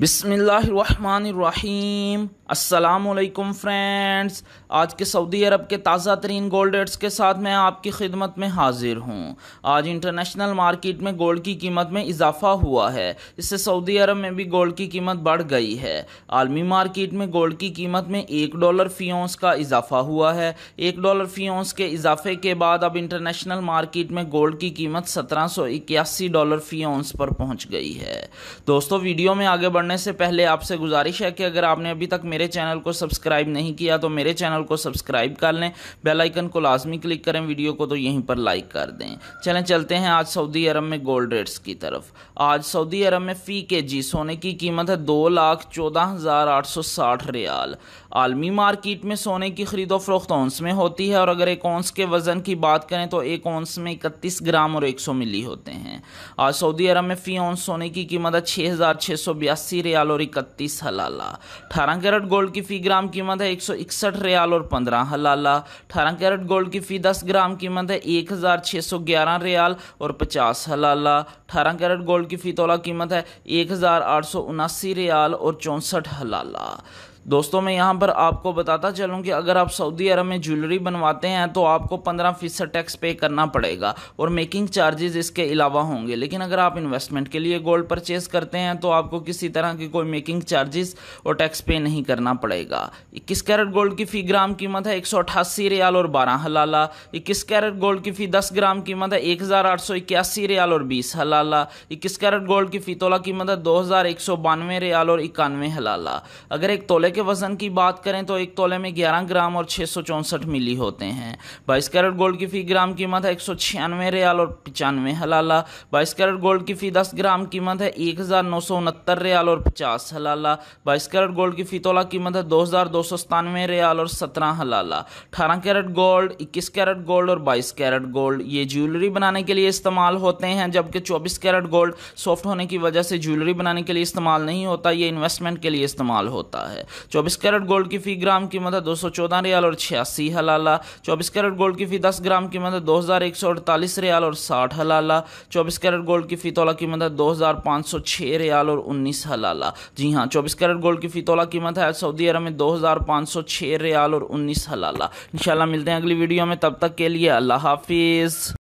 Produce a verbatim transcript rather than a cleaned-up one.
बिस्मिल्लाहिर्रहमानिर्रहीम। अस्सलामुअलैकुम फ्रेंड्स, आज के सऊदी अरब के ताज़ा तरीन गोल्ड रेट्स के साथ मैं आपकी खिदमत में हाजिर हूँ। आज इंटरनेशनल मार्केट में गोल्ड की कीमत में इजाफा हुआ है, इससे सऊदी अरब में भी गोल्ड की कीमत बढ़ गई है। आलमी मार्केट में गोल्ड की कीमत में एक डॉलर फी औंस का इजाफा हुआ है। एक डॉलर फी औंस के इजाफे के बाद अब इंटरनेशनल मार्केट में गोल्ड की कीमत सत्रह सौ इक्यासी डॉलर फी औंस पर पहुँच गई है। दोस्तों, वीडियो में आगे बढ़ने से पहले आपसे गुजारिश है कि अगर आपने अभी तक मेरे चैनल को सब्सक्राइब नहीं किया तो मेरे चैनल को सब्सक्राइब कर लें, बेल आइकन को लाजमी क्लिक करें, वीडियो को तो यहीं पर लाइक कर दें। चलें चलते हैं आज सऊदी अरब में गोल्ड रेट्स की तरफ। आज सऊदी अरब में फ़ी के जी सोने की कीमत है दो लाख चौदह हज़ार आठ सौ साठ रियाल। आलमी मार्केट में सोने की खरीदो फरोख्त औंस में होती है और अगर एक औंस के वज़न की बात करें तो एक औंस में इकतीस ग्राम और एक सौ मिली होते हैं। आज सऊदी अरब में फ़ी औंस सोने की कीमत है छः हज़ार छः सौ बयासी रियाल और इकतीस हलाला। अठारह कैरेट गोल्ड की फ़ी ग्राम कीमत है एक सौ इकसठ रियाल और पंद्रह हलाला। अठारह कैरेट गोल्ड की फ़ी दस ग्राम कीमत है एक हज़ार छः सौ ग्यारह रियाल और पचास हलाला। अठारह कैरेट गोल्ड की फ़ी तोला कीमत है एक हज़ार आठ सौ उनासी रियाल और चौंसठ हलाला। दोस्तों, मैं यहाँ पर आपको बताता चलूँ कि अगर आप सऊदी अरब में ज्वेलरी बनवाते हैं तो आपको पंद्रह फीसद टैक्स पे करना पड़ेगा और मेकिंग चार्जेस इसके अलावा होंगे। लेकिन अगर आप इन्वेस्टमेंट के लिए गोल्ड परचेज करते हैं तो आपको किसी तरह की कोई मेकिंग चार्जेस और टैक्स पे नहीं करना पड़ेगा। इक्कीस कैरेट गोल्ड की फ़ी ग्राम कीमत है एक सौ अट्ठासी रियाल और बारह हलाला। इक्कीस कैरेट गोल्ड की फ़ी दस ग्राम कीमत है एक हज़ार आठ सौ इक्यासी रियाल और बीस हलाला। इक्कीस कैरेट गोल्ड की फ़ी तोला कीमत है दो हज़ार एक सौ बानवे रियाल और इक्यानवे हलाला। अगर एक तोले के वजन की बात करें तो एक तोले में ग्यारह ग्राम और छः सौ चौंसठ मिली होते हैं। बाईस कैरेट गोल्ड की फ़ी ग्राम कीमत है एक सौ छियानवे रियाल और पचानवे हलाला। बाईस कैरेट गोल्ड की फ़ी दस ग्राम कीमत है एक हज़ार नौ सौ उनहत्तर रियाल और पचास हलाला। बाईस कैरेट गोल्ड की फ़ी तोला कीमत है दो हज़ार दो सौ सतानवे रियाल और सत्रह हलाला। अठारह कैरेट गोल्ड, इक्कीस कैरेट गोल्ड और बाईस कैरेट गोल्ड ये ज्वेलरी बनाने के लिए इस्तेमाल होते हैं, जबकि चौबीस कैरेट गोल्ड सॉफ्ट होने की वजह से ज्वेलरी बनाने के लिए इस्तेमाल नहीं होता, ये इन्वेस्टमेंट के लिए इस्तेमाल होता है। चौबीस कैरेट गोल्ड की फ़ी ग्राम कीमत है दो सौ चौदह रियाल और छियासी हलाला। चौबीस कैरेट गोल्ड की फ़ी दस ग्राम कीमत है दो हज़ार एक सौ अड़तालीस रियाल और साठ हलाला। चौबीस कैरेट गोल्ड की फ़ी तोला कीमत है दो हज़ार पाँच सौ छः रियाल और उन्नीस हलाला। जी हाँ, चौबीस कैरेट गोल्ड की फ़ी तोला कीमत है सऊदी अरब में दो हज़ार पाँच सौ छः रियाल और उन्नीस हलाला। इंशाल्लाह मिलते हैं अगली वीडियो में, तब तक के लिए अल्लाह हाफिज़।